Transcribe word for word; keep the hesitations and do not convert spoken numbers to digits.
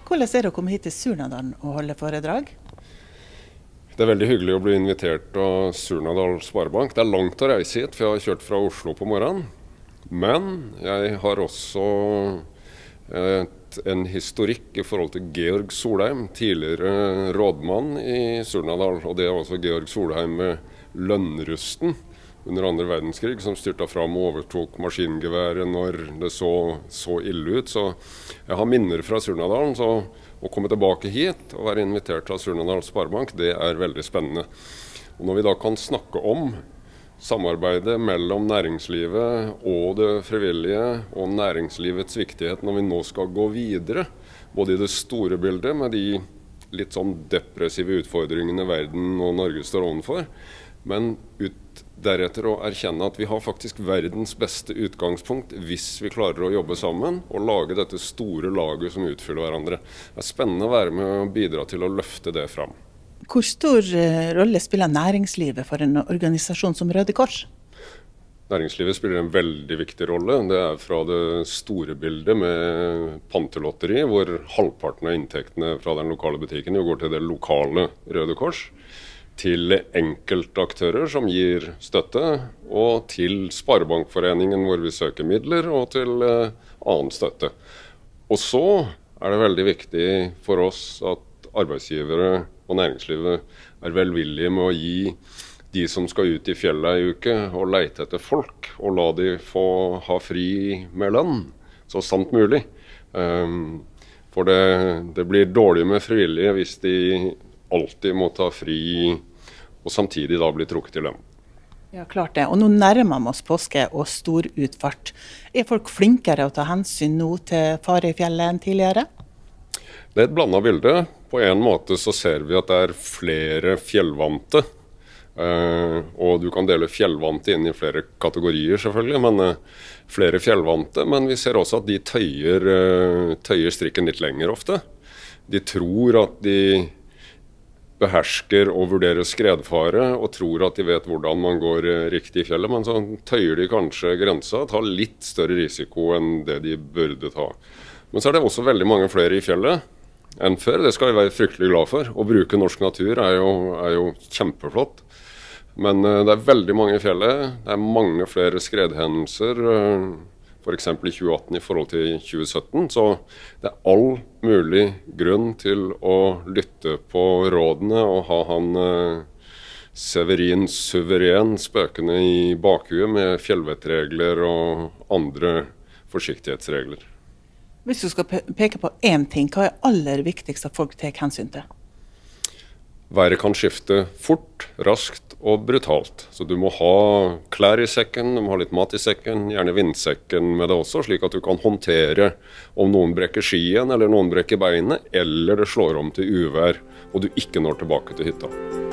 Hvordan er det å komme hit til Surnadalen og holde foredrag? Det er veldig hyggelig å bli invitert av Surnadal Sparebank. Det er langt å reise hit, for jeg har kjørt fra Oslo på morgenen. Men jeg har også et, en historikk i forhold til Georg Solheim, tidligere rådmann i Surnadal. Og det er også Georg Solheim med lønnrusten under andre verdenskrig, som styrta fram og overtok maskingeværet når det så, så ille ut. Så jeg har minner fra Surnadalen, så å komme tilbake hit og være invitert av Surnadal Sparebank, det er veldig spennende. Og når vi da kan snakke om samarbeidet mellom næringslivet og det frivillige, og næringslivets viktighet når vi nå skal gå videre, både i det store bildet med de litt sånn depressive utfordringene verden og Norge står overfor, men ut deretter å erkjenne at vi har faktisk verdens beste utgangspunkt hvis vi klarer å jobbe sammen og lage dette store laget som utfyller hverandre. Det er spennende å være med og bidra til å løfte det fram. Hvor stor rolle spiller næringslivet for en organisasjon som Røde Kors? Næringslivet spiller en veldig viktig rolle. Det er fra det store bildet med pantelotteri, hvor halvparten av inntektene fra den lokale butikken går til det lokale Røde Kors, til enkeltaktører som gir støtte, og til Sparebankforeningen hvor vi søker midler, og til eh, annen støtte. Og så er det veldig viktig for oss at arbeidsgivere og næringslivet er velvillige med å gi de som skal ut i fjellet en uke og leite etter folk, og la de få ha fri med lønn, så samt mulig. Um, for det, det blir dårlig med frivillige hvis de alltid må ta fri og samtidig da bli trukket til lønn. Ja, klart det. Og nå nærmer vi oss påske og stor utfart. Er folk flinkere å ta hensyn nå til fare i fjellet enn tidligere? Det er et blandet bilde. På en måte så ser vi at det er flere fjellvante. Uh, og du kan dele fjellvante inn i flere kategorier selvfølgelig, men uh, flere fjellvante. Men vi ser også at de tøyer, uh, tøyer strikken litt lenger ofte. De tror at de behersker og vurderer skredfare, og tror at de vet hvordan man går riktig i fjellet, men så tøyer de kanskje grensa, tar litt større risiko enn det de burde ta. Men så er det også veldig mange flere i fjellet enn før. Det skal vi være fryktelig glad for. Å bruke norsk natur er jo, er jo kjempeflott. Men det er veldig mange i fjellet. Det er mange flere skredhendelser, for eksempel i tjue atten i forhold til tjue sytten. Så det er all mulig grunn til å lytte på rådene og ha han Severin Suveren spøkende i bakhuet med fjellvettregler og andre forsiktighetsregler. Hvis du skal peke på én ting, hva er aller viktigst at folk tar hensyn til? Været kan skifte fort, raskt og brutalt. Så du må ha klær i sekken, du må ha litt mat i sekken, gjerne vindsekken med det også, slik at du kan håndtere om noen brekker skien, eller noen brekker beinet, eller det slår om til uvær, og du ikke når tilbake til hytta.